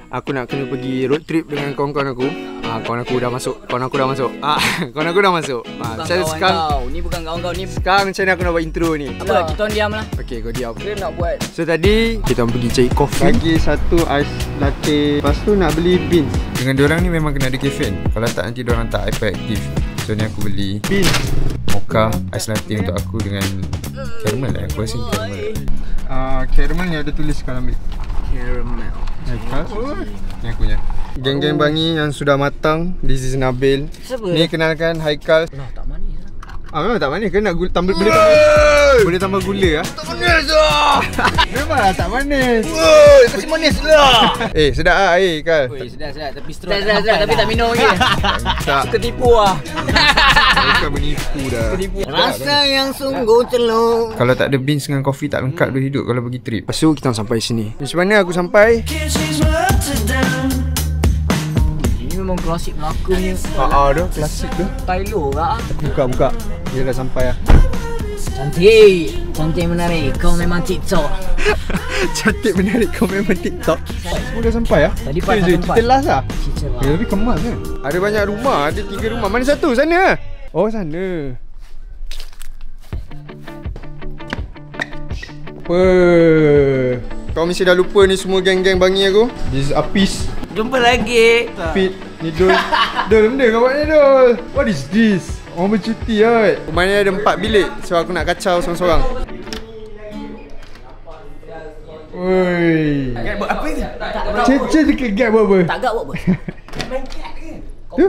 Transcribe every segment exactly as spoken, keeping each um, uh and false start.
aku nak kena pergi road trip dengan kawan-kawan aku. Ah, kawan aku dah masuk. Kawan aku dah masuk. Ah, kawan aku dah masuk. Ah, Bukan saya kawan sekarang kau. Ni bukan kawan kau ni. sekarang macam mana aku nak buat intro ni? Apa? Kita orang diam lah. Okey, kau diam. Kita nak buat. So tadi kita orang pergi cari kopi. Bagi satu ais latte. Lepas tu nak beli beans. Dengan diorang ni memang kena ada caffeine. Kalau tak nanti diorang tak hyperactive. So ni aku beli Beans. mocha ais latte untuk aku dengan caramel lah. Aku rasa caramel. Uh, caramel ni ada tulis kalau ambil. Caramel. Ni aku punya. Geng-geng bangi yang sudah matang. This is Nabil. Siapa? Ni kenalkan Haikal. Lah tak manis lah. Ah memang tak manis ke nak gula, tambah, boleh tambah boleh tambah gula ah. Tak manis ah. Memanglah tak manis. Woi, kasi manis lah. Eh sedap ah air Kal. Woi, sedap sedap tapi strong. Sedap sedap tapi tak minum lagi. Tak. Suka tipu ah. Bukan menipu dah. Rasa yang sungguh celok. Kalau tak ada beans dengan kopi tak lengkap dia hidup kalau pergi trip. Lepas tu kita orang sampai sini. Macam mana aku sampai? Ini memang klasik Melaka ni. Ah ah tu klasik tu. Tylo lah. Buka buka. Dia dah sampai ah. Cantik. Cantik menarik. Kau memang TikTok. Cantik menarik kau memang TikTok. Semua dah sampai ah. Tadi pas Eh, sampai. Kita last ah. Cicir lah. Ya tapi kemas kan. Ada banyak rumah, ada tiga rumah. Mana satu? Sana. Oh sana. Apa? Kau mesti dah lupa ni semua geng-geng bangi aku. This is Apis. Jumpa lagi. Fit ni Dul. Dul benda kau buat ni Dul. What is this? Orang bercuti kot. Rumah ni ada empat bilik. So aku nak kacau seorang-seorang. Oi. Gap buat apa ni? Cece dekat gap buat apa? Tak gap buat apa? Tu?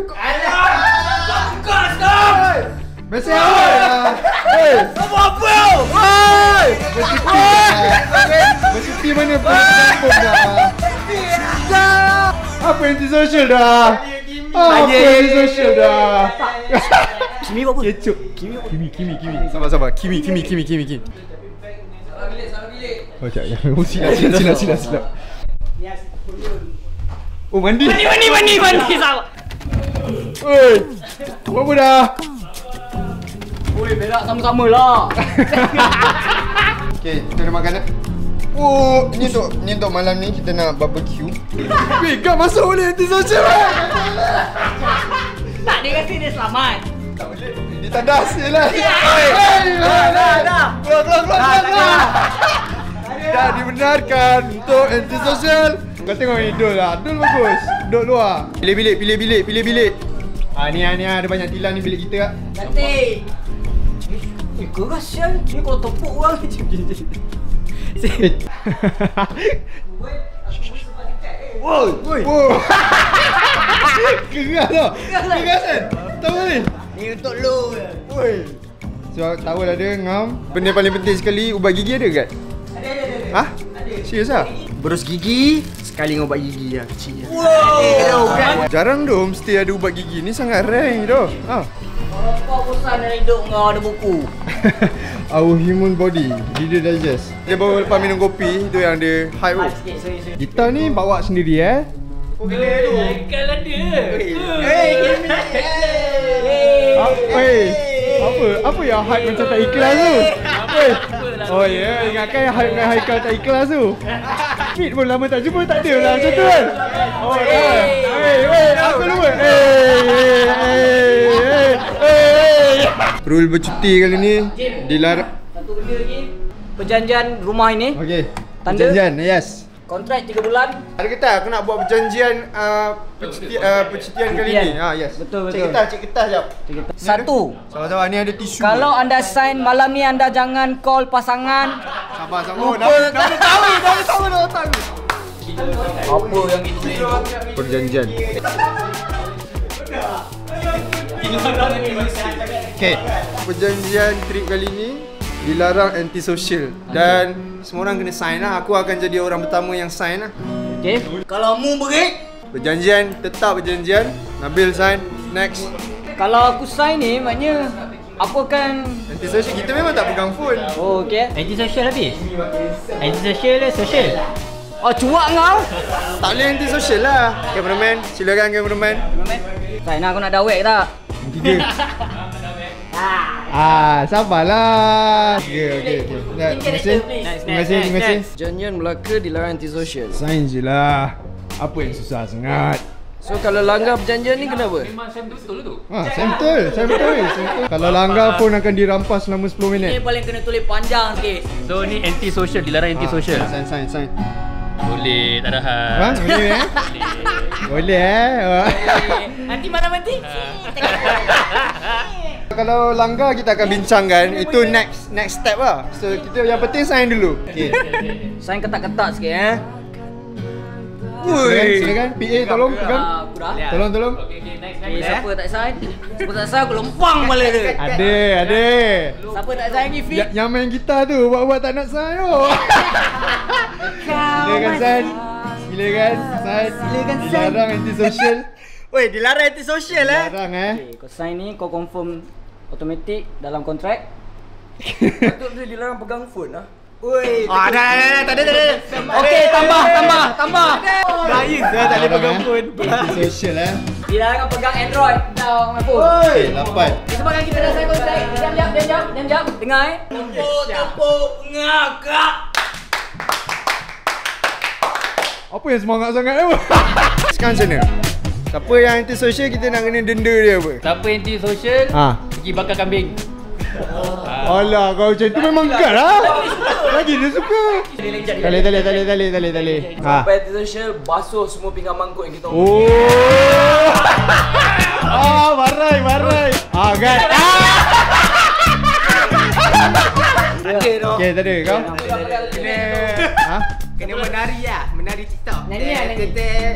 Mesej awak. Hei. Kau buat apa? Hei. Bercuti. Bercuti mana pun kampung dah. Apa anti-social dah? Apa anti-social dah? Kimi buat apa? Kecup. Kimi, Kimi, Kimi, Kimi. Sabar, sabar. Kimi, Kimi, Kimi, Kimi, Kimi. Oh, cak, ya. Oh, silap, silap, silap, silap, silap. Oh, mandi. Mandi, mandi, mandi, mandi. Sama. Oi. Apa dah? Oi, berak sama-sama lah. Okay, kita ada makanan. Oh, ni untuk ni untuk malam ni kita nak barbecue. Weh, kau masuk boleh anti-social. Tak, dia kata dia selamat. Tak boleh. Dia tak dah hasil lah. Dah, dah, dah. Keluar, keluar, keluar, keluar. Dah dibenarkan untuk anti-social. Kau tengok ni Dul lah. Dul bagus. Duduk luar. Pilih bilik, pilih bilik, pilih bilik. Ah ni ah ni ada banyak tilam ni bilik kita kak. Cantik. Eh, keras sial. Ni kalau tepuk orang macam gini. Woi, woi. Keras tau. Keras kan? Tahu ni? Ni untuk lu. Woi. So tahu dah dia ngam. Benda paling penting sekali, ubat gigi ada kat? Ada, ada, ada. Hah? Serius ah? Berus gigi, sekali dengan ubat gigi lah kecil. Wow. Jarang tu mesti ada ubat gigi ni, sangat rare tu. Ha. Kalau kau bosan dari hidup kau ada buku. Our human body, reader digest. Dia baru lepas minum kopi, tu yang dia hype tu. Sikit, sorry, sorry. Gitar ni bawa sendiri eh. Kalau ada. Hey, Hey, apa? Apa yang hype macam tak ikhlas tu? Hey. Oh ya, yeah. Ingatkan yang hype dengan Haikal tak ikhlas tu. Fit pun lama tak jumpa, tak ada lah macam tu kan? Oh ya. Yeah. Hey, hey, aku lupa. Hey, hey, hey, hey. Rule bercuti kali ni dilarang. Satu benda lagi. Perjanjian rumah ini. Okey. Tanda? Perjanjian, yes. Kontrak tiga bulan. Ada kata aku nak buat perjanjian uh, percuti, uh, percutian kali ni. Ha, yes. Betul, Cik betul. kertas, cik kertas jap. Satu. Sabar-sabar, ni ada tisu. Kalau anda sign malam ni anda jangan call pasangan. sabar sabar. Oh, dah dah tahu, dah tahu, dah tahu. Apa yang itu? Perjanjian. Okey, perjanjian trip kali ni dilarang antisocial dan semua orang kena sign lah. Aku akan jadi orang pertama yang sign lah. Okey. Kalau mu berik, Perjanjian, tetap perjanjian. Nabil sign. Next. kalau aku sign ni maknanya aku akan. Antisocial, kita memang tak pegang phone. Oh, okey. Anti-social habis? Anti-social dia social? Oh, cuak kau. Tak boleh antisocial lah. Cameraman, silakan cameraman. Sign aku nak dawek tak? Tiga. Ah, sabarlah. Okey, okey, okey. Terima kasih. Terima kasih, terima kasih. Perjanjian Melaka dilarang antisocial. Sign je lah. Apa yang susah sangat? So kalau langgar perjanjian ni kenapa? Memang saya betul tu. Ha, saya betul, saya betul, saya betul. Kalau langgar pun akan dirampas selama sepuluh minit. Ni paling kena tulis panjang sikit. So ni anti social, dilarang anti social. Sign, sign, sign. Boleh, tak ada hal. Ha, boleh eh? Boleh eh? Nanti mana nanti? Kalau langgar kita akan bincangkan, itu next next step lah. So kita yang penting sign dulu. Okey. Sign ketat-ketat sikit eh. Silakan, silakan. P A tolong pegang. Ah, aku dah. Tolong, tolong. Okey, okey, next Okay, next. siapa tak sign? Siapa tak sign aku lempang kepala dia. Ada, ada. Siapa tak sign lagi Fit? Ya, yang main gitar tu buat-buat tak nak sign tu. Silakan sign. Silakan sign. Silakan sign. Dilarang anti-social. Weh, dilarang anti-social eh. Dilarang eh. Okay, kau sign ni kau confirm automatic dalam kontrak. Patut dia dilarang pegang phone ah. Woi. Ah, dah dah dah, tak ada tak ada. Okey, tambah tambah tambah. Lain dah tak boleh pegang phone. Anti-social eh. Dilarang pegang Android dalam phone. Okey, lapan. Disebabkan kita dah sign kontrak. Diam diam diam diam diam diam. Dengar eh. Tepuk tepuk ngakak. Apa yang semangat sangat tu? Sekarang macam mana? Siapa yang anti-social kita nak kena denda dia apa? Siapa anti social? Ha. Pergi bakar kambing. Alah, kau macam tu memang gad lah. Lagi dia suka. Tali, tali, tali, tali, tali, tali. Ha. Sampai anti-social basuh semua pinggan mangkuk yang kita Oh. Ah, marai, marai. Ah, gad. Ah. Okey, tak ada kau? Kena Ha? Kena menari lah. Menari TikTok. Nyanyi lah nyanyi.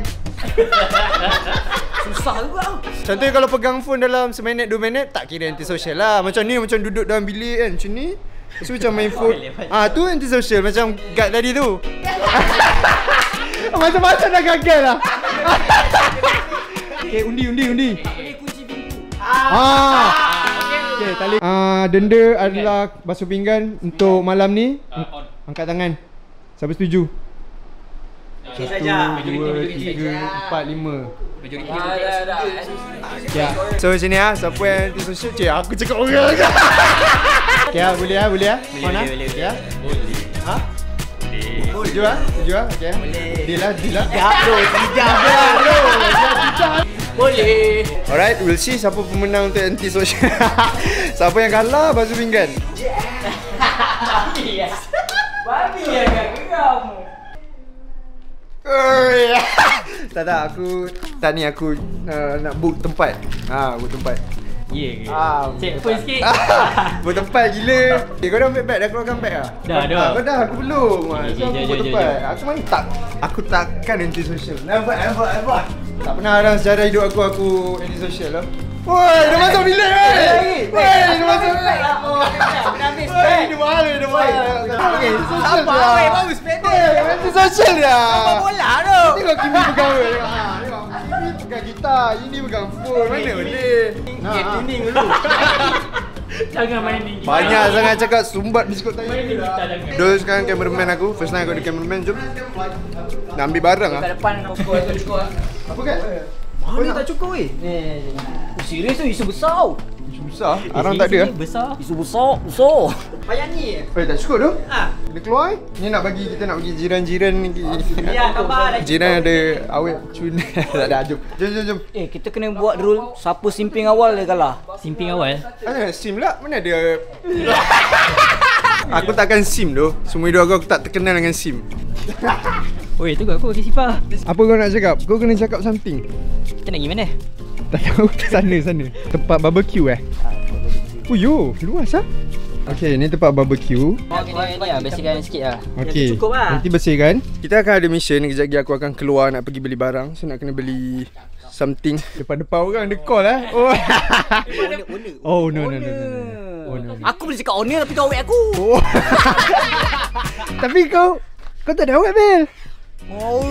Susah juga. Contohnya kalau pegang phone dalam seminit, dua minit, tak kira anti-social lah. Macam ni, macam duduk dalam bilik kan. Macam ni. Lepas tu macam main phone. Ah, tu anti-social. Macam guard tadi tu. Macam-macam dah gagal lah. Okay, undi, undi, undi. Boleh kunci pintu. Ah. Okay, tali. Ah, denda adalah basuh pinggan untuk malam ni. Angkat tangan. Siapa setuju? Okay Satu, saja. dua, tiga, empat, lima. Majoriti Ah, dah dah. Ya. So sini ah, siapa yang anti-social? Cik, aku cakap orang je. Okay, ah, boleh ah, boleh ah. Mana? Boleh, boleh. boleh. Ha? Boleh. Setuju ah? Setuju ah? Okay. Boleh. Deal lah, deal lah. Sekejap bro, sekejap bro. Boleh. Alright, we'll see siapa pemenang untuk anti-social. Siapa yang kalah basuh pinggan. Babi ya. Babi ya kan geram. Oi. Tak tak, aku tak ni aku uh, nak book tempat. Ha, book tempat. Ya ke? Ah, Cek phone sikit. Book tempat gila. Eh, kau dah ambil bag dah keluarkan bag ah? Dah, dah. Ah, kau dah, aku belum. Ah, Jom, So aku jom, book jom, tempat. Aku mana tak aku takkan anti-social. Never ever ever. Tak pernah dalam sejarah hidup aku aku anti-social lah. Woi, dah masuk bilik weh. Woi, dah masuk bilik. Habis Woi, dia mahal dia mahal. Okey, social Apa dia. weh, bagus sepeda. Anti-social dia. Apa bola tu? Tengok Kimi pegang weh. Tengok. Ha, tengok. Kimi pegang gitar, ini pegang phone. Mana boleh? Nah, ini dulu. Jangan main ni. Banyak sangat cakap sumbat biskut tadi. Main ni kita jangan. Dul sekarang cameraman aku. First time aku ada cameraman. Jom. Nak ambil barang ah. Kat depan kau cukup tu cukup. Apa kan? Mana tak cukup weh? Ni. Serius tu isu besar. Isu besar. Arang tak ada ah. Besar. Isu besar, besar. Payah ni. Eh, tak cukup tu? Ah. Dia keluar eh. Ni nak bagi kita nak bagi jiran-jiran ni. Ya, khabar dah. Jiran ada awet cun. Tak ada. Jom. Jom jom jom. Eh, kita kena buat rule siapa simping awal dia kalah. Simping awal. Mana SIM lah? Mana ada? Aku takkan SIM tu. Semua hidup aku aku tak terkenal dengan SIM. Oi, tunggu aku bagi sifar. Apa kau nak cakap? Kau kena cakap something. Kita nak pergi mana? Tak tahu. Sana sana. Tempat barbecue eh. Oh yo, luas ah. Okey, ni tempat barbecue. Oh, kena ni lah, bersihkan sikit lah. Okey. cukup lah. Nanti bersihkan. Kita akan ada mission. Kejap lagi aku akan keluar nak pergi beli barang. So nak kena beli something. Depan-depan orang dia call eh. Oh. Oh no no no no. Oh no. Aku boleh cakap owner tapi kau awet aku. Oh. Tapi kau kau tak ada awet Bel. Oh.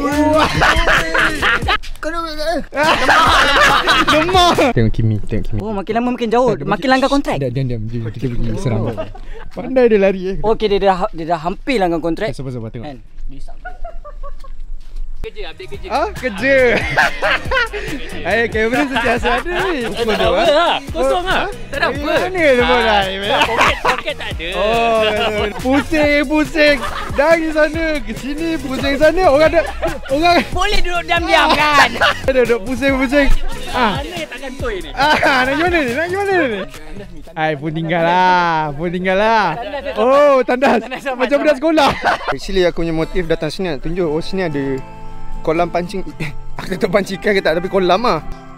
Kau nak Lemah. Tengok Kimi, tengok Kimi. Oh, makin lama makin jauh. Makin langgar kontrak. Dah diam diam. Jom kita pergi serang. Pandai dia lari eh. Okey, dia dah dia dah hampir langgar kontrak. Sabar sabar tengok. Kan? Kerja, update kerja. Ah, kerja. Eh, kamera sentiasa ada ni. Tak ada apa lah. Kosong lah. Tak ada apa. Mana semua dah? Poket, poket tak ada. Oh, pusing, pusing. Dari sana ke sini, pusing sana. Orang ada, orang Boleh duduk diam-diam kan? ada duduk pusing-pusing. Ah, Mana tangan toy ni? ah, nak pergi mana ni? Nak pergi mana ni? Ai, pun tinggal lah. Pun tinggal lah. Oh, tandas. Macam budak sekolah. Actually aku punya motif datang sini nak tunjuk. Oh, sini ada kolam pancing. Aku tak tahu pancing ikan ke tak, tapi kolam lah.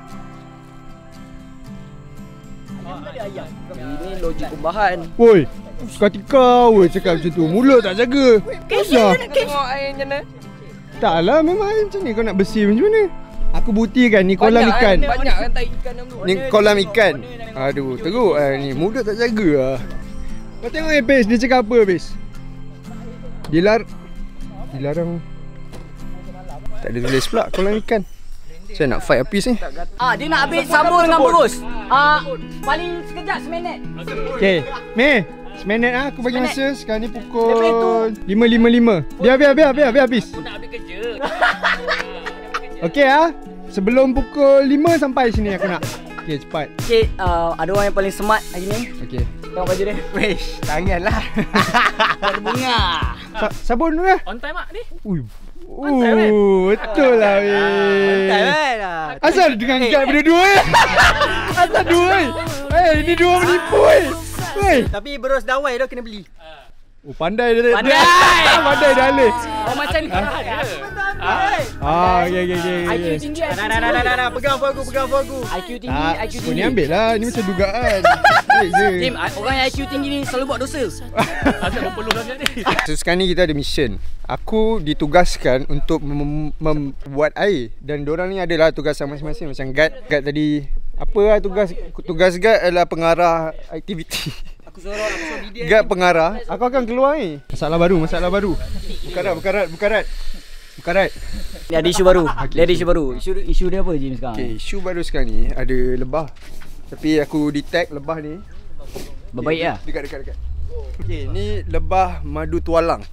Ini logik pembahan. Woi, kata kau woi cakap macam tu. Mulut tak jaga. Kenapa? Tengok air macam mana? Tak lah, memang air macam ni. Kau nak bersih macam mana? Aku buktikan ni kolam Banyak ikan. kan, banyak kan tai ikan dalam tu. Ni kolam ikan. Aduh, teruk lah ni. Mulut tak jaga lah. Kau tengok eh, Pes. Dia cakap apa, Pes? Dilar... Dilarang... Tak ada tulis pula kolam ikan. Saya nak fight Apis ni. Ah, dia nak ambil sabun dengan burus. Ah, paling sekejap seminit. Okay, Mei. Seminit lah aku bagi masa. Sekarang ni Daripada pukul lima lima lima. Biar, biar, biar, biar, biar habis. Aku nak update kerja. Okay ah. Sebelum pukul lima sampai sini aku nak. Okay, cepat. Okay, uh, ada orang yang paling smart hari ni. Okay. Tengok baju dia. Wesh, tanganlah. Ada bunga. Sa sabun dulu lah. On time mak ni. Ui. Uh, betul lah weh. lah. Asal dengan guide berdua eh? Asal dua eh? Eh, ini dua menipu eh. Weh. Tapi berus dawai dah kena beli. Oh, pandai dia. Pandai. Dia, pandai dah alih. Oh, macam ni. Ah, okey okey okey. I Q tinggi. Dah dah dah dah dah pegang phone aku, pegang phone aku. I Q tinggi, Ah, I Q kau tinggi. ni ambil lah. Ni macam dugaan. Ambil je. Jim, orang yang I Q tinggi ni selalu buat dosa. Asal berpeluh sangat ni. So sekarang ni kita ada mission. Aku ditugaskan untuk mem- membuat air. Dan diorang ni adalah tugasan masing-masing. Macam guard, guard tadi. Apa lah tugas tugas guard adalah pengarah aktiviti. Aku suruh aku suruh video. Guard pengarah. Aku akan keluar ni. Masalah baru, masalah baru. Bukarat, bukarat, bukarat. Bukarat. Dia ada isu baru. Dia ada isu baru. Isu isu dia apa Jim sekarang? Okay, isu baru sekarang ni ada lebah. Tapi aku detect lebah ni. Berbaik lah. Dekat, dekat, dekat. Okay, ni lebah madu tualang.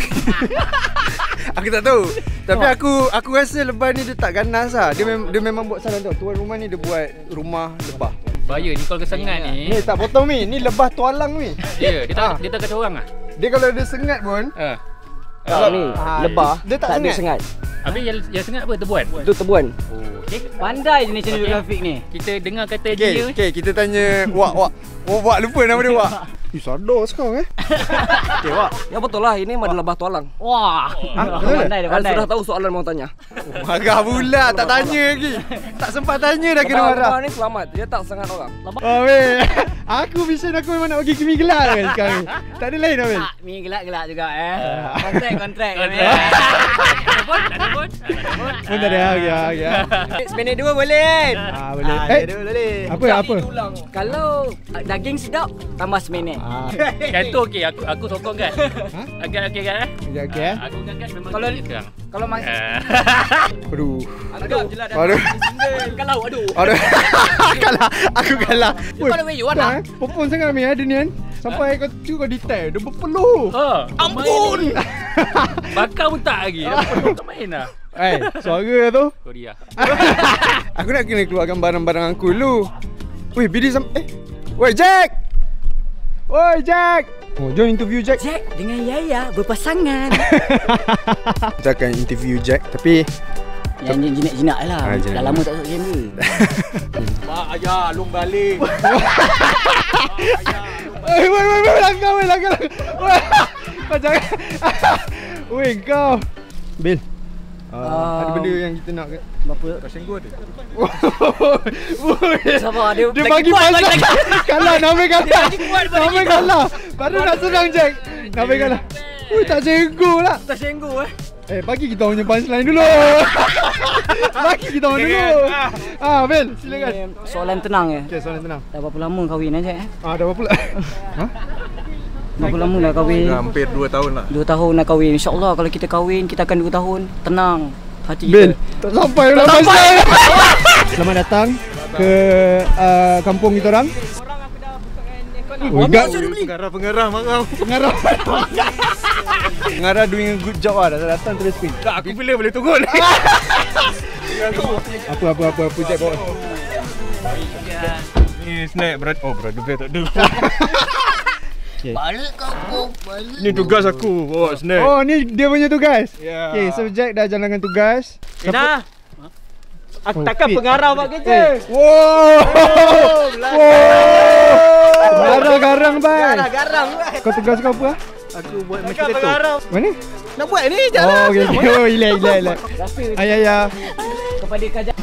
Aku tak tahu. Tapi aku aku rasa lebah ni dia tak ganas lah. Dia, mem- dia memang buat salah tau. Tuan rumah ni dia buat rumah lebah. Bahaya ni kalau kesengat ni. Ni tak potong ni. Ni lebah tualang ni. Ya, dia Ah. tak dia tak kacau orang ah. Dia kalau dia sengat pun, Ha. Kalau ni Ah, lebah dia tak tak ada sengat. sengat. Habis yang, yang sengat apa terbuat? Itu tebuan. Okay. Pandai jenis National Geographic ni. Kita dengar kata okay, dia. okay, kita tanya Wak, Wak. Oh, Wak lupa nama dia Wak. Eh, sadar sekarang eh. Okay, Wak. Ya betul lah, ini adalah lebah tualang. Wah. Ha, betul Pandai dia tak? pandai. Sudah tahu soalan mau tanya. Oh, marah pula. Tak tanya lagi. Tak sempat tanya dah kena marah. Lebah ni selamat. Dia tak sangat orang. Oh, weh. Aku mission aku memang nak pergi ke mi gelap kan sekarang ni. Tak ada lain Amil. Tak, mi gelak-gelak juga eh. Kontrak kontrak. Ada pun, ada pun. Pun tak ada. Okey, okey. Seminit dua boleh. Ah, boleh. Eh, boleh. apa apa? Kalau uh, daging sedap tambah seminit. Ah, Yang tu okey, aku aku sokong kan. Ha? Agak okey kan eh? okey okey eh. Aku kan memang Kalau kerja sekarang. kalau mas Ah. Aduh. Aduh, jelas dah. Aduh. Kalau aduh. Aduh. Kalah. Aku kalah. You follow where you want lah. Popon sangat Amil ada ni kan. Sampai kau tu kau detect dia berpeluh. Oh, Ampun. bakar pun tak lagi. Dah penuh tak main dah. Eh, suara tu. Korea. Aku nak kena keluarkan barang-barang aku dulu. Weh, bidi sam eh. Woi, Jack. Woi, Jack. Oh, jom interview Jack. Jack dengan Yaya berpasangan. Kita akan interview Jack tapi Yang jinak-jinak lah. Ah, jinak-jinak. Dah lama tak masuk kamera. Mak ayah long balik. Woi, woi, woi, woi, langkah, woi, langkah. Woi. Kau jangan. Woi, kau. Bil. Uh, ada benda yang kita nak ke? Berapa? Kau senggol ada? Woi. Sabar, dia, Dia lagi bagi kuat, pasal. lagi, lagi. Kalah, nama kalah. lagi kuat, lagi Nama kuat. kalah. Baru nak serang Jack. Nama kalah. Woi, tak senggol lah. Tak senggol eh. Eh, bagi kita punya punchline dulu. Bagi kita orang dulu. Ah, Bil, silakan. Ni soalan tenang je. Okey, soalan tenang. Dah berapa lama kahwin eh Jack eh? Ah, dah berapa pula? Ha? Berapa lama dah kahwin? Hampir dua tahun lah. Dua tahun nak kahwin. InsyaAllah kalau kita kahwin, kita akan dua tahun. Tenang hati kita. Bil, tak sampai pula punchline. Selamat datang ke uh, kampung kita orang. Orang aku dah buka aircon Oh, gak. Pengarah-pengarah marah. Pengarah. Ngara doing a good job lah. Dah datang terus screen. Tak, aku bila boleh turun. Apa apa apa apa Jack bawa. Ni snack berat. Oh, berat berat tak ada. Balik kau balik. Ni tugas aku bawa snack. Oh, ni dia punya tugas. Ya. Okay, so Jack dah jalankan tugas. Ina. Aku Oh, takkan fit. pengarah buat kerja. Wow. Wow. Garang garang bang. Garang. Kau tugas kau apa? Aku buat macam tu. Mana? Nak buat ni Oh, okey okey. Oh, relax relax relax. Ayah ya. Kepada kajian.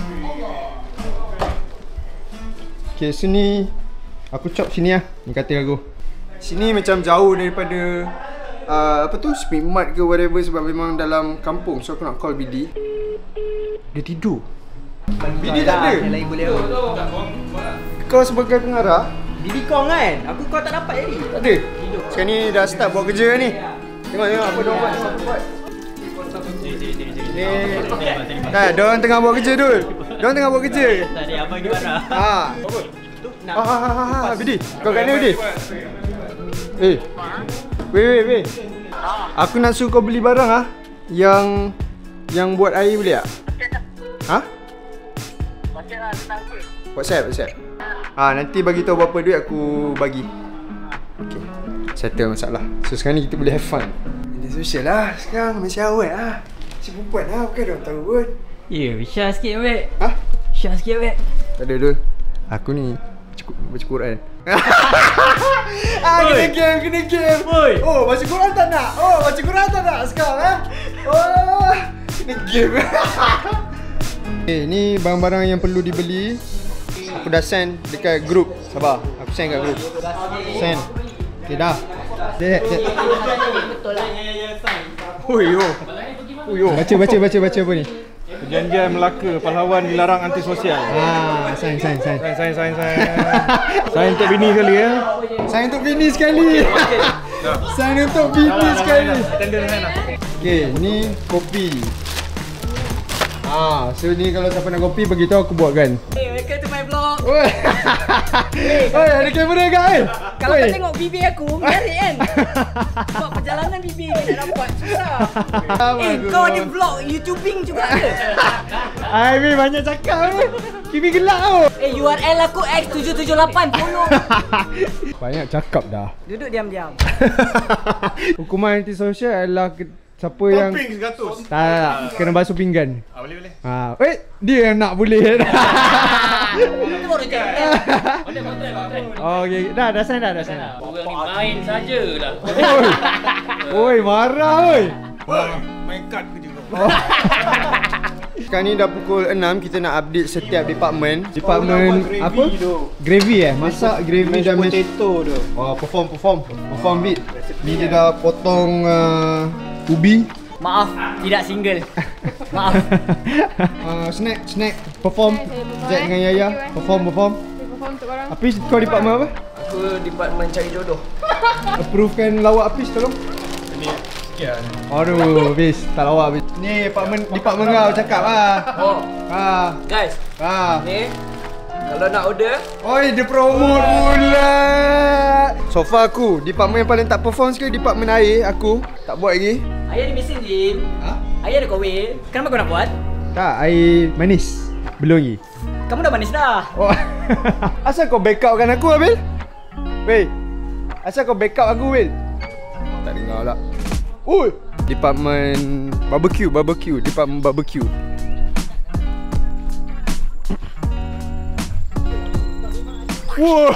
Okay, sini aku chop sini lah. Ni kata aku. Sini macam jauh daripada uh, apa tu speed mart ke whatever sebab memang dalam kampung. So aku nak call B D. Dia tidur. B D tak ada. Yang lain boleh. Kau sebagai pengarah Didi kong kan? Aku kau tak dapat jadi. tak ada. Sekarang ni dah start buat kerja ni. Tengok tengok apa dia buat, apa buat. Ni. Kan, dia orang tengah buat kerja dul. Dia orang tengah buat kerja. Tadi abang di mana? Ha. Ah, ah, ah, ah, B D. Kau kat ni B D? Eh. Weh, weh, weh. Aku nak suruh kau beli barang ah yang yang buat air boleh tak? Ha? WhatsApp, WhatsApp. Ah, nanti bagi tahu berapa duit aku bagi. Okey. Settle masalah. So sekarang ni kita boleh have fun. Media sosial lah sekarang masih awet ah. Si perempuan lah, bukan dia orang tahu pun. Ya, share sikit weh. Ha? Share sikit weh. Tak ada dul. Aku ni cukup baca Quran. Ah, kena game, kena game. Oi. Oh, baca Quran tak nak? Oh, baca Quran tak nak sekarang eh? Oh, kena game. Okay, ni barang-barang yang perlu dibeli. Aku dah send dekat group. Sabar, aku send kat group. Send. Okay, dah. Dek, dek. Oi yo. Oi yo. Baca, baca, baca, baca apa ni? Perjanjian Melaka, pahlawan dilarang antisosial. Ah, sign, sign, sign. Sain sain sain sain. Sain untuk bini sekali ya. Sign untuk bini sekali. Sign untuk bini sekali. Tender hand lah. Okay, ni kopi. Ah, so ni kalau siapa nak kopi bagi tahu aku buatkan. Hey, welcome to my vlog. Oi. Oi, ada kamera kat eh? Kalau Oi. kau tengok bibir aku, menarik kan? Buat perjalanan bibir ni nak dapat susah. Eh, kau ada vlog YouTubing juga ke? Ai, Mi banyak cakap ni. Kimi gelak tau. Eh, U R L aku X tujuh tujuh lapan, follow. Banyak cakap dah. Duduk diam-diam. Hukuman antisosial adalah ke, siapa yang Ping seratus. tak, tak, tak, kena basuh pinggan. Ah, boleh boleh. Ha, eh, dia yang nak boleh. Itu baru je. Oh, okey. Dah, dah sign dah, dah sign dah. Orang ni main sajalah. Oi. Oi, marah oi. Main kad kerja kau. Sekarang ni dah pukul enam, kita nak update setiap department. Department apa? Gravy eh? Masak gravy dan mashed potato tu. Oh, perform perform. Perform bit. Ni dia dah potong uh, ubi. Maaf, tidak single. Maaf. uh, snack snack perform. Jack dengan Yaya perform perform. Perform untuk korang. Apis, kau department apa? Aku department cari jodoh. Approvekan lawak Apis tolong. Ni sikit lah. Aduh, Apis, tak lawak Apis. Ni department department kau cakap ah. Oh, Ha. guys, Ha. ni kalau nak order, Oi, dia promote pula. So far aku, department yang paling tak perform sekali department air aku. Tak buat lagi. ayah ada mesin Jim. Ha? Ayah ada kahwin. Kenapa kau nak buat? Tak, air manis. Belum lagi. Kamu dah manis dah. Oh. Asal kau backup kan aku, Abil? Weh. Asal kau backup aku, Bil? Tak dengar lah. Oi, department barbecue, barbecue, department barbecue. Woi.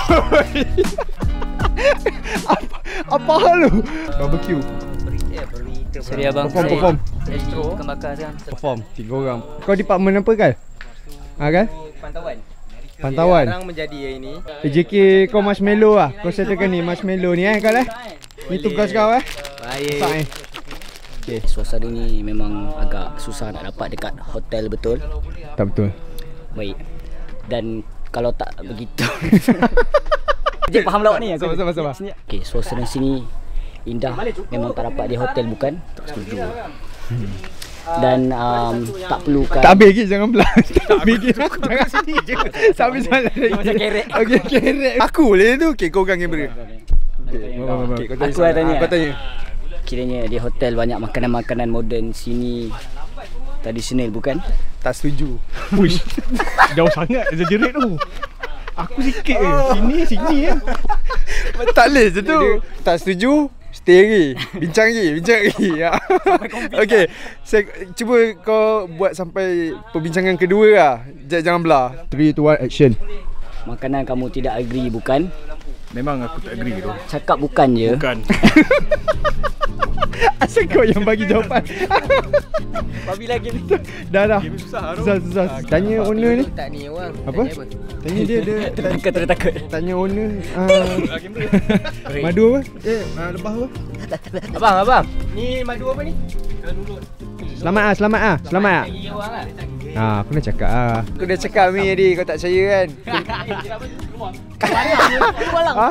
apa apa hal lu? Barbecue. Sorry abang. Perform, perform. Saya ikan bakar sekarang. Perform tiga orang. Kau department apa kan? Ha kan? Pantauan. Pantauan. Sekarang menjadi hari ni. Eh, J K kau marshmallow lah. Kau settlekan ni marshmallow ni eh kau eh. Ni tugas kau eh. Baik. Tak eh. Okay. Suasana ni memang agak susah nak dapat dekat hotel betul. Tak betul. Baik. Dan kalau tak begitu. Dia faham lawak ni aku. Sama, sama, sama. Okey, suasana sini indah. Memang tak dapat di hotel bukan? Tak setuju. Hmm. Dan um, tak perlukan. Tak habis lagi jangan belah. Tak habis lagi. Jangan sini je. Tak habis mana. Macam kerek. Okey, kerek. Aku boleh tu. Okey, kau orang kamera. Okey, Aku yang tanya. Kau tanya. Kiranya di hotel banyak makanan-makanan moden, sini tradisional bukan? Tak setuju. Uish. Jauh sangat exaggerate tu. Aku sikit je. Sini, sini kan. Tak boleh macam tu. Tak setuju. Stay lagi. Bincang lagi, bincang lagi. Ya. Okey, saya cuba kau buat sampai perbincangan kedua lah. Jangan belah. three, two, one, action. Makanan kamu tidak agree bukan? Memang aku tak agree tu. Cakap bukan je. Bukan. Asal kau yang bagi jawapan. Babi lagi ni. Dah dah. Susah Susah, susah. Tanya owner ni. Tak ni orang. Apa? Tanya dia, dia Takut terus takut. tanya owner. Uh, madu apa? Eh, uh, lebah apa? Abang, abang. Ni madu apa ni? Selamat ah, selamat ah, selamat ah. Ah, aku nak cakap ah. Aku dah cakap ni tadi, kau tak percaya kan? Ha?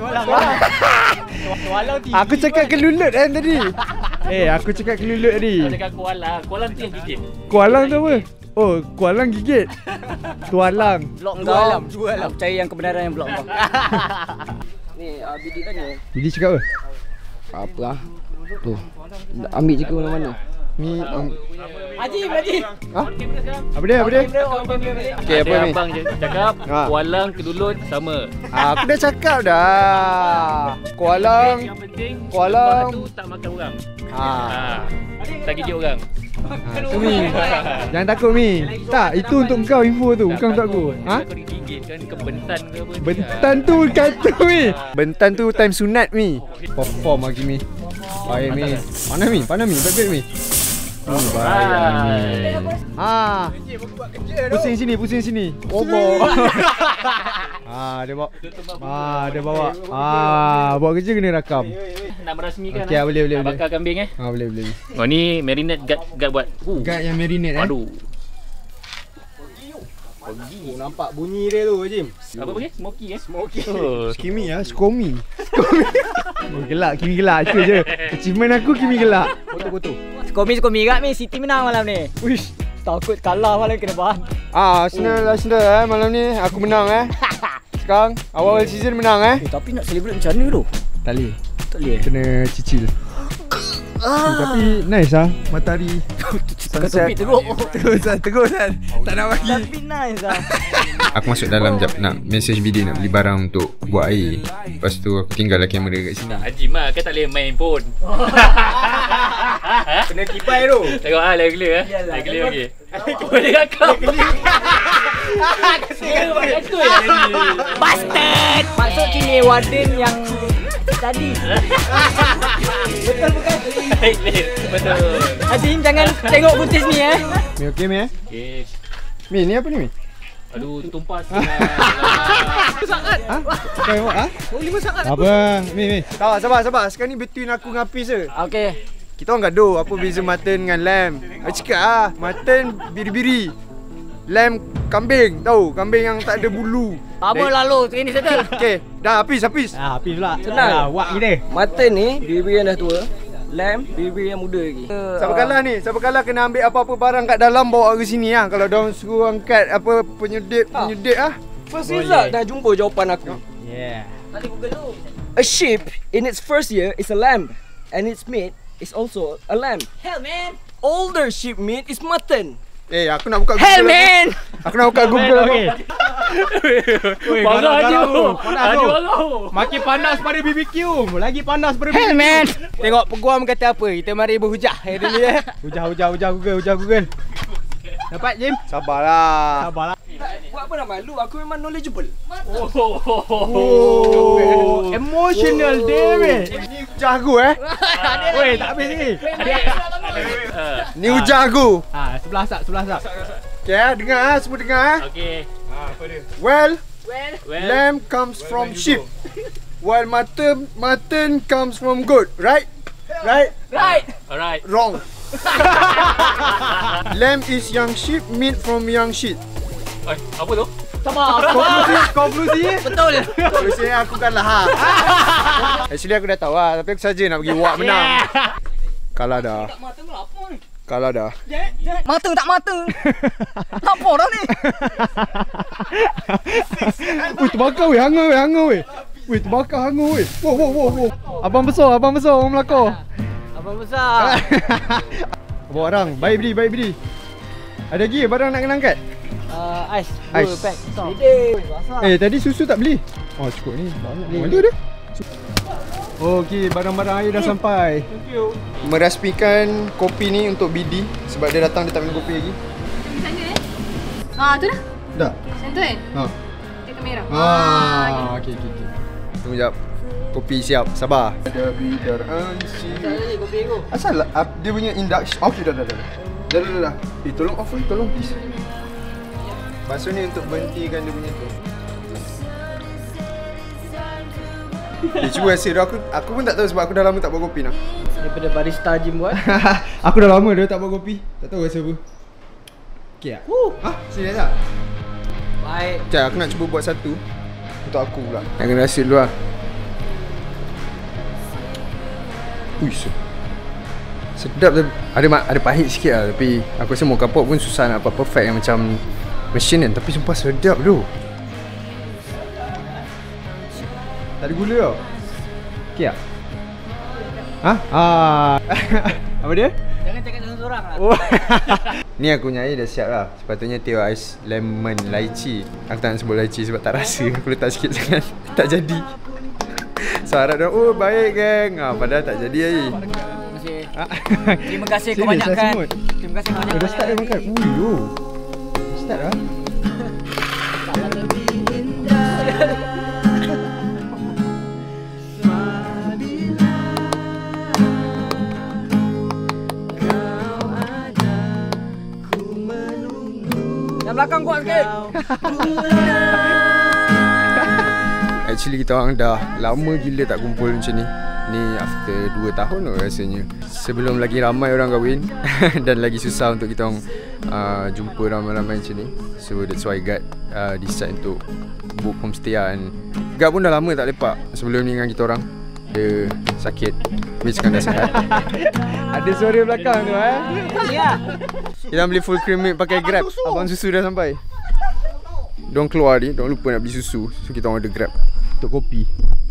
Aku cakap kelulut kan tadi. Eh, aku cakap kelulut tadi. Kau cakap kualang. Kualang tu yang gigit. Kualang tu apa? Oh, kualang gigit. Tualang. Blok kau. Aku percaya yang kebenaran yang blok kau. Ni, uh, bidik tanya. Jadi cakap apa? Apa ah? Tu. Ambil je ke mana-mana? Ni um, Haji, Haji. ha? Apa dia? Apa dia? Okey, apa Ada ni? abang je cakap Ha. kualang kedulut sama. Ah, aku dah cakap dah. Kualang. Yang penting Kualang. lebah tu tak makan orang. Ha. Ha. Tak gigit orang. Ha, tu Mi. Jangan takut Mi. Tak, itu untuk kau info tu, bukan untuk aku. Ha? Kau digigit kan ke bentan ke apa. Bentan tu bukan tu Mi. Bentan tu time sunat Mi. Perform lagi Mi. Baik Mi. Mana Mi? Mana Mi? Baik-baik Mi. Baik. Ha. Pusing sini, pusing sini. Obo. Ah, dia bawa. Ah, dia bawa. Ah, buat kerja kena rakam. Nak merasmikan. Okey, boleh, boleh, Nak boleh. bakar kambing eh. Ah, boleh, boleh. Oh ni marinade guard guard buat. Uh. Guard yang marinate eh. Aduh. Oh, nampak bunyi dia tu, Jim. Apa panggil? Smoky eh? Smoky. Oh. Kimi ah, Skomi. Skomi. Oh, gelak, Kimi gelak. Itu je. Achievement aku Kimi gelak. Foto-foto. Skomi-skomi kat ni, City menang malam ni. Wish. Takut kalah malam kena bahan. Ah, Arsenal, Arsenal eh malam ni aku menang eh. Sekarang awal season menang eh. Eh, tapi nak celebrate macam mana tu? Tak boleh. Tak boleh. Kena cicil. Ah. Tapi nice ah. Matahari. Sunset. Teruk. Terusan, terusan. Tak nak bagi. Tapi nice lah. Aku masuk dalam jap nak message video nak beli barang untuk buat air. Lepas tu aku tinggallah kamera kat sini. Haji mak kan tak boleh main pun. Kena kipai tu. Tengok ah lagi clear eh. Lagi clear okey. Boleh rakam. Bastard. Maksud sini warden yang tadi. Betul bukan? Betul. Haji jangan tengok butis ni eh. Mi okey Mi eh? Okey. Mi ni apa ni Mi? Aduh tumpah sikit. Ha? Kau yang buat ah? lima saat. Apa? Mi Mi. Sabar, sabar, sabar. Sekarang ni between aku dengan Hafiz je. Okey. Kita orang gaduh apa beza mutton dengan lamb. Aku cakap ah, mutton biri-biri. Lamb kambing, tahu? Kambing yang tak ada bulu. Apa lalu ini settle. Okey, dah Hafiz, Hafiz. Ah, Hafiz pula. Senang. Ah, wak gini. Mutton ni bibir yang dah tua. Lamb bibir yang muda lagi. Siapa kalah ni? Siapa kalah kena ambil apa-apa barang kat dalam bawa ke sini ah. Kalau diorang suruh angkat apa penyedip, penyedip ah. First result dah jumpa jawapan aku. Yeah. Tadi Google tu. A sheep in its first year is a lamb and its meat is also a lamb. Hell man. Older sheep meat is mutton. Eh, aku nak buka Google. Hell aku. man. Aku nak buka Google. Okey. Woi, Bangga garau, je. garau. Panas Ada tu. bangau. Makin panas pada B B Q. Lagi panas pada B B Q. Hell man. Tengok peguam kata apa. Kita mari berhujah eh dulu eh. Hujah, hujah, hujah Google, hujah Google. Dapat Jim? Sabarlah. Sabarlah. Buat apa nak malu? Aku memang knowledgeable. Oh, emotional damage. Ni hujah aku eh. Woi, tak habis ni. Ni hujah aku. Ah, sebelah sak, sebelah sak. Okey, ah, dengar ah, semua dengar ah. Okey. Well, Well, lamb comes from sheep. While mutton mutton comes from goat, right? Right? Right. alright. Wrong. Lamb is young sheep, meat from young sheep. Oi, apa tu? Konklusi, konklusi. Betul. Kalau saya aku kalah ha. Actually aku dah tahu lah, tapi aku saja nak bagi wak menang. Kalah dah. Mata tu apa ni? Kalah dah. Mata tak mata. Apa dah ni? Woi, terbakar weh, hangar weh, hangar weh. Weh, terbakar hangar weh. Wow, wow, wow, wow. Abang besar, abang besar orang Melaka. Abang besar. Bawa orang. Baik beli, baik beli. Ada lagi barang nak kena angkat? Uh, ais. Ais. Dua pack. Stop. Eh, tadi susu tak beli? Oh, cukup ni. Banyak. Mana dia? Okey, barang-barang air dah sampai. Thank you. Merasmikan kopi ni untuk B D sebab dia datang dia tak minum kopi lagi. Sana eh. Ah, tu dah. Dah. Macam tu kan? Ha. Dia kamera. Ah, okey okey okey. Tunggu jap. Kopi siap, sabar. Ada bidar ansi. Kopi aku. Asal lah, uh, dia punya induction. Okey dah dah dah. Dah dah dah. dah. Eh tolong off eh, tolong please. Basuh ni untuk berhentikan dia punya tu. Eh cuba rasa aku aku pun tak tahu sebab aku dah lama tak buat kopi nah. Daripada barista Jim buat. Aku dah lama dah tak buat kopi. Tak tahu rasa apa. Okey tak? Uh. Ah, serius tak? Baik. Sekejap aku nak cuba buat satu untuk aku pula. Nak kena rasa dulu lah. Uish. Sedap tu. Ada ada pahit sikit lah tapi aku rasa mocha pot pun susah nak buat perfect yang macam mesin kan, tapi sumpah sedap tu. Tak ada gula tau. Okey tak? Ha? Ah. Apa dia? Jangan cakap seorang-seorang lah. Oh. Ni aku punya air dah siap lah. Sepatutnya teh ais lemon lychee. Aku tak nak sebut lychee sebab tak rasa. Aku letak sikit sangat. Tak jadi. So harap dia, oh baik geng. Ha, padahal tak jadi lagi. Terima kasih kebanyakan. Terima kasih kebanyakan. Dah start dah makan. Ui yo. Start dah. Yang belakang kuat sikit. Actually kita orang dah lama gila tak kumpul macam ni. Ni after dua tahun lah rasanya. Sebelum lagi ramai orang kahwin dan lagi susah untuk kita orang uh, jumpa ramai-ramai macam ni. So that's why God uh, decide untuk book homestay lah. And God pun dah lama tak lepak sebelum ni dengan kita orang. Dia sakit, Mitch kan dah sihat. Ada suara belakang tu eh. Ya. Kita beli full cream milk pakai Grab. Abang susu dah sampai. Diorang keluar ni, diorang lupa nak beli susu. So kita orang order Grab untuk kopi.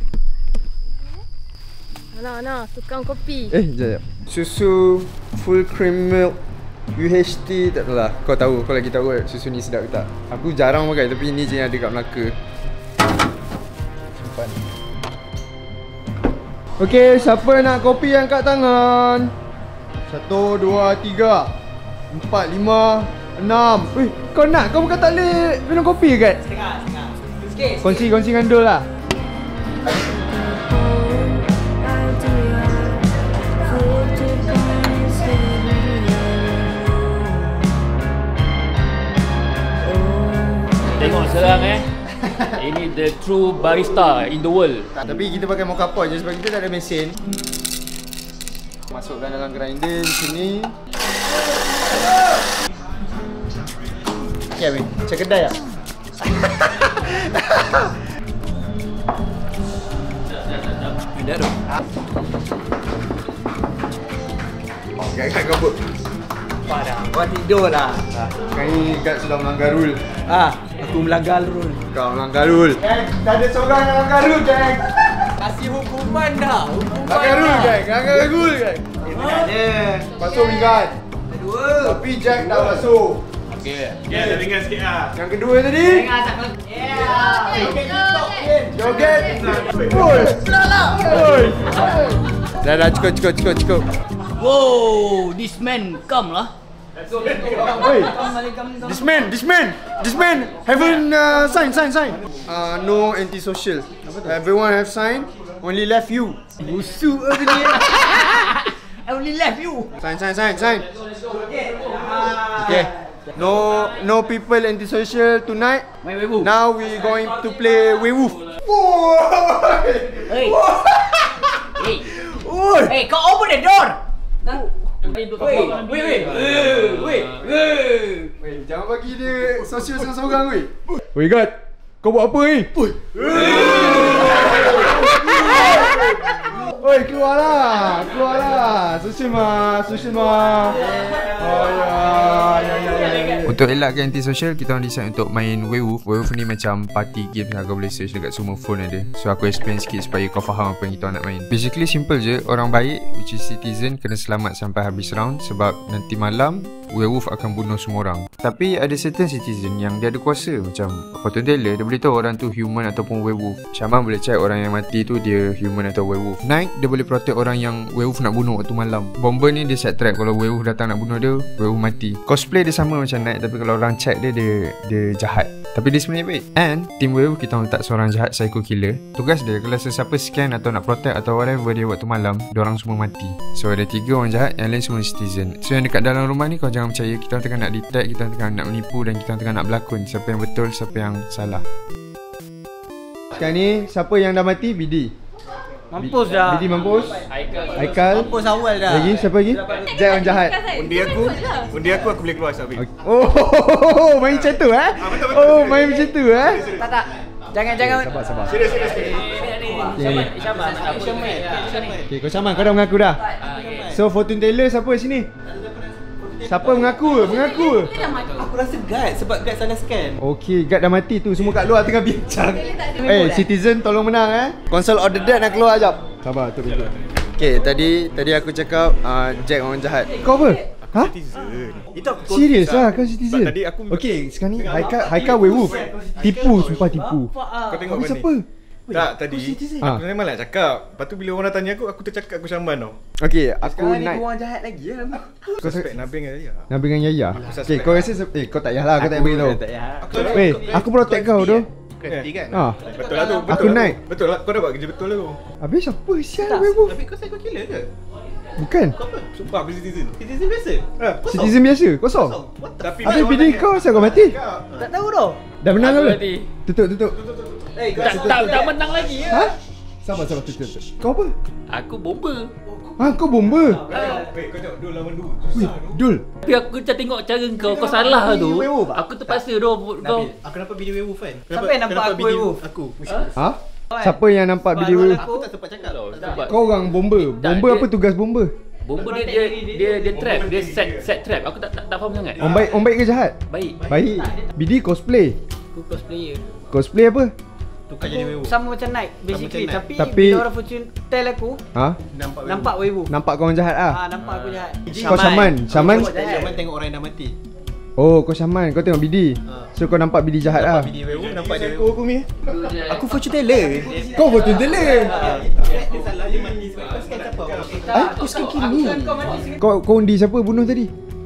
Ana, ana, tukang kopi. Eh, jap jap. Susu full cream milk U H T tak tahu lah. Kau tahu, kau lagi tahu kan susu ni sedap ke tak. Aku jarang pakai tapi ni je yang ada kat Melaka. Simpan. Okey, siapa nak kopi angkat tangan? Satu, dua, tiga, empat, lima, enam. Weh, kau nak? Kau bukan tak boleh minum kopi ke? Setengah, setengah. Sikit. Kongsi, kongsi dengan Dul lah. Tengok sekarang eh. Ini the true barista in the world. Tapi kita pakai mocha pot je sebab kita tak ada mesin. Masukkan dalam grinder di sini. Okay, Amin. Macam kedai tak? Tidak tu. Agak-agak kabut. Parah. Kau tidur lah. Sekarang ni Gad sudah melanggar rule. Ah, aku melanggar rule. Kau melanggar rule. Gang, tak ada seorang yang melanggar rule, gang. Kasih hukuman dah. Hukuman. Melanggar rule, gang. Melanggar rule, gang. Eh, mana ada? Masuk Wigan. Kedua. Tapi Jack dah masuk. Okey. Ya, dah ringan sikit ah. Yang kedua tadi. Tengah tak kena. Yeah. Joget. Oi. Oi. Dah dah cukup cukup cukup cukup. Wow, this man come lah. Oi. This man, this man, this man haven't uh, sign, sign, sign. Uh, no antisocial. Everyone have signed. Only left you. Busuk apa ni? I only left you. Sign, sign, sign, sign. Okay. No, no people antisocial tonight. Main webu. Now we going to play werewolf. Hey. Hey. Oi. Hey, kau open the door. Wait, wait, wait, wait, wait. Weh, jangan bagi dia sosial seorang-seorang weh. Weh Gad, kau buat apa ni? Oi, keluarlah. Keluarlah. Sushi mah, sushi mah. Untuk elakkan antisocial, kita orang decide untuk main Werewolf. Werewolf ni macam party game lah. Kau boleh search dekat semua phone ada. So aku explain sikit supaya kau faham apa yang kita orang nak main. Basically simple je. Orang baik, which is citizen, kena selamat sampai habis round. Sebab nanti malam Werewolf akan bunuh semua orang. Tapi ada certain citizen yang dia ada kuasa. Macam fortune teller, dia boleh tahu orang tu human ataupun werewolf. Shaman boleh check orang yang mati tu dia human atau werewolf. Knight, dia boleh protect orang yang werewolf nak bunuh waktu malam. Bomber ni dia set trap. Kalau werewolf datang nak bunuh dia, werewolf mati. Cosplay dia sama macam Knight, tapi kalau orang check dia, dia dia jahat. Tapi dia sebenarnya baik. And team werewolf kita letak seorang jahat psycho killer. Tugas dia kalau sesiapa scan atau nak protect atau whatever dia waktu malam, diorang semua mati. So ada tiga orang jahat, yang lain semua citizen. So yang dekat dalam rumah ni kau jangan percaya. Kita orang tengah nak detect, kita orang tengah nak menipu, dan kita orang tengah nak berlakon siapa yang betul, siapa yang salah. Sekarang ni siapa yang dah mati? Bidi. Mampus dah. Bidi mampus. Haikal. Mampus awal dah. Lagi siapa lagi? Jack orang jahat. Undi aku, undi aku aku boleh keluar Sabit. Oh, main macam tu eh? Oh, main macam tu eh? Tak tak. Jangan jangan. Sabar sabar. Serius serius. Syaman, aku Syaman. Okey, kau Syaman, kau dah mengaku dah. So fortune teller siapa sini? Siapa mengaku? Mengaku. Aku rasa guard sebab guard salah scan. Okey, guard dah mati tu. Semua kat luar tengah bincang. Eh, citizen tolong menang eh. Console of the dead nak keluar jap. Sabar, tu betul. Okay, tadi tadi aku cakap uh, Jack orang jahat. Kau apa? Ha? Citizen. Itu aku Serius lah, kau citizen. Tadi aku okey, sekarang ni Haikal Haikal werewolf. Tipu, sumpah tipu. Kau tengok Habis benda siapa? Tak, tadi Ah. aku memang nak cakap. Lepas tu bila orang dah tanya aku, aku tercakap aku Syaman tau. Okey, aku naik. Orang jahat lagi ya. Aku suspect Nabil dengan Yaya. Nabi dengan Yaya. suspect. Okey, kau rasa se- eh kau tak payahlah, kau tak payah beritahu. Tak payah. Weh, aku protect kau tu. Krafty kan? Ha. Betul lah tu, betul. Aku lah tu. naik. Betul lah, kau dah buat kerja betul lah tu. Habis siapa sial werewolf? Tapi kau psycho killer ke? Bukan. Kau apa? Sumpah aku citizen. Citizen biasa? Ha. Citizen biasa, kosong. What the Tapi Habis orang bini tanya- kau asal kau mati? Tak tahu dah. Dah menang ke? Berarti Tutup, tutup. Eh, kau tak tak tak menang lagi ya. Ha? Sabar, sabar, tutup, tutup. Kau apa? Aku bomber. Ha, kau bomber. Weh, kau tengok dua lawan dua. Weh, Dul. Tapi aku macam tengok cara kau kau salah tu. Aku terpaksa dah vote kau. Nabil, aku nampak video werewolf kan? Siapa yang nampak aku video werewolf? Aku. Ha? Siapa yang nampak video werewolf? Aku tak sempat cakap tau. Sebab Kau orang bomber. Tak, Bomber dia- apa tugas bomber? bomber dia dia dia, dia trap, dia set set trap. Aku tak tak, tak faham sangat. Om baik, om baik ke jahat? Baik. Baik. Bidi cosplay. Aku cosplayer. Cosplay apa? Tukar jadi werewolf. Sama macam Night basically, macam tapi, Tapi- bila orang fortune tell aku Ha? Nampak nampak werewolf. Nampak kau orang jahat ah? Ah, nampak aku jahat. Kau Syaman. Syaman? Syaman tengok orang yang dah mati. Oh, kau Syaman. Kau tengok Bidi. Ha. So kau nampak Bidi jahat ah? Nampak video werewolf, nampak dia Aku aku ni. Aku fortune teller. Kau fortune teller. Dia salah dia mati sebab kau scan siapa? Eh, kau scan kini. Kau kau undi siapa bunuh tadi?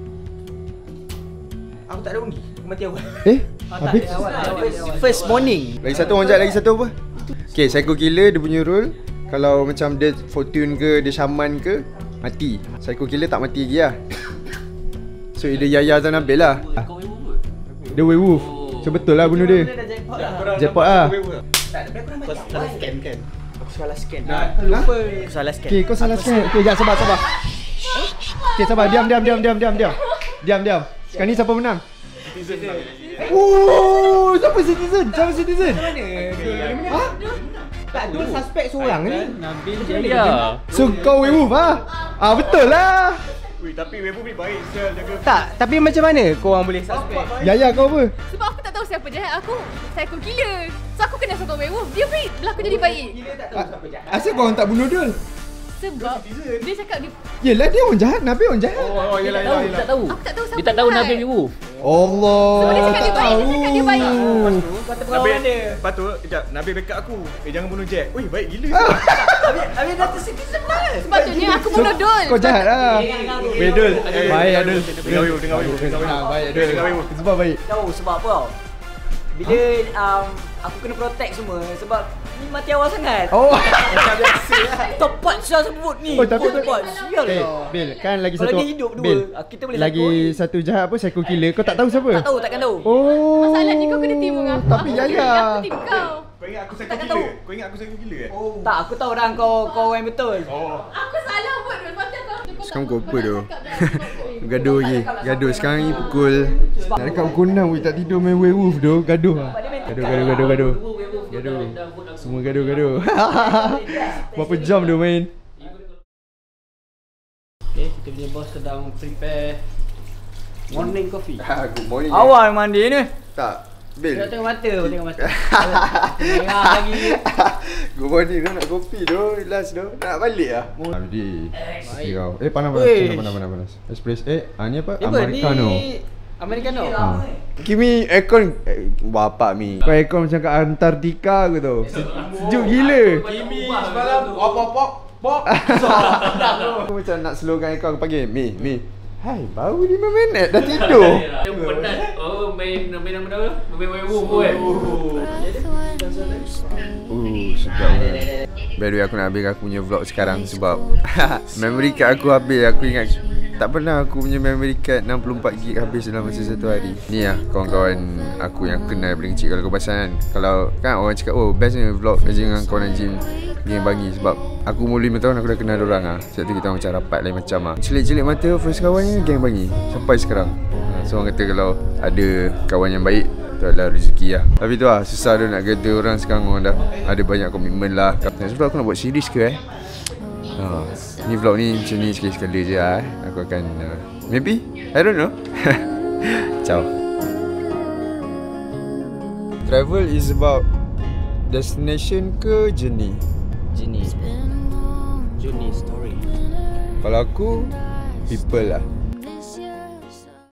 Aku tak ada undi. Aku mati awal. Eh? Habis? First morning. Lagi satu orang jahat, lagi satu apa? Okay, psycho killer dia punya role. Kalau macam dia fortune ke, dia shaman ke, mati. Psycho killer tak mati lagi lah. So either Yaya atau Nabil lah. Kau werewolf. Dia werewolf. So betul lah bunuh dia. Jackpot lah. Kau salah scan kan? Aku salah scan. Lupa. Aku salah scan. Okay, kau salah scan. Okay, jap sabar, sabar. Okay, sabar. Diam, diam, diam, diam, diam, diam. Diam, diam. Sekarang ni siapa menang? Oh, siapa citizen? Siapa citizen? Ha? Tak ada suspek seorang ni. Nabil Jaya. So kau werewolf ah? Ah betul lah. Weh, tapi werewolf ni baik sial jaga. Tak, tapi macam mana kau orang boleh suspect? Yaya kau apa? Sebab aku tak tahu siapa jahat. Aku psycho killer. So aku kena sokong werewolf. Dia pun berlaku jadi baik. Asal kau orang tak bunuh dia? Sebab dia cakap dia Yelah dia orang jahat, Nabi orang jahat. Oh, Dia yelah tak tahu, yelah. dia tak tahu. Aku tak tahu siapa Dia tak tahu jahat. Nabil werewolf. Allah. Sebab dia cakap dia tak baik, dia cakap dia baik. Kata Nabil perawan dia. Lepas tu, sekejap, Nabil backup aku. Eh, jangan bunuh Jack. Weh, baik gila. Habis habis dah citizen dah. Sepatutnya aku bunuh Dul. Kau jahat lah. Bedul. Baik Adul. Dengar werewolf, dengar werewolf, dengar werewolf. Baik Adul. Dengar werewolf. Sebab baik. Tahu sebab apa tau? Bila um, aku kena protect semua sebab ni mati awal sangat. Oh. Macam biasa lah. Tepat sial sebut ni. Oh, tapi- tepat sial Eh, lah. Bil, kan lagi Kalau satu. dia hidup dua, Bil, ah, kita boleh lagi sakut. satu jahat apa? Psycho killer. Kau tak tahu siapa? Tak tahu, takkan tahu. Oh. Masalahnya kau kena timu dengan aku. Tapi Aku- Yaya. Aku tim kau. Kau ingat aku psycho Takkan gila? tahu. Kau ingat aku psycho gila eh? Tak, aku tahu dah kau kau yang betul. Oh. Aku salah buat Dul. Macam kau. Sekarang pukul apa tu? Gaduh lagi. Gaduh sekarang ni pukul Nak dekat pukul enam weh tak tidur main werewolf tu. Gaduh lah. Gaduh, gaduh, gaduh, gaduh. Gaduh. Semua gaduh, gaduh. Berapa jam dia main? Okay, kita punya boss sedang prepare Morning coffee. Good morning. Awal mandi ni. Tak. Bil. Tengok tengok mata, tengok mata. Merah lagi. Good morning tu nak kopi tu. Last tu. Nak balik lah. Amdi. Kau. Eh panas panas. Panas panas panas. Espresso. Eh, ah ni apa? Americano. Americano. Ha. Kimi aircon eh, bapak mi. Kau aircon macam kat Antartika ke tu. Sejuk gila. Kimi semalam pop-pop pop. Aku macam nak slowkan aircon pagi. Mi, mi. Hai, baru lima minit dah tidur. Yang penat. Oh, main main nama apa? Main werewolf kan. Uh, sedap. By the way, aku nak habis aku punya vlog sekarang sebab memory card aku habis. Aku ingat tak pernah aku punya memory card enam puluh empat gig habis dalam masa satu hari. Ni lah kawan-kawan aku yang kenal daripada kecil. Kalau kau pasal kan, kalau kan orang cakap oh bestnya vlog kerja dengan kawan Najim Geng Bangi. Sebab aku umur lima tahun aku dah kenal diorang lah. Sebab tu kita orang macam rapat lain macam lah. Celik-celik mata first kawannya Geng Bangi sampai sekarang. ha, So orang kata kalau ada kawan yang baik tu adalah rezeki lah. Tapi tu lah susah tu nak kata orang sekarang orang dah ada banyak komitmen lah. Sebab aku nak buat series ke eh ha, ni vlog ni macam ni sekali-sekala je lah eh. Aku akan uh, maybe I don't know. Ciao. Travel is about destination ke journey? Journey. Journey story. Kalau aku people lah.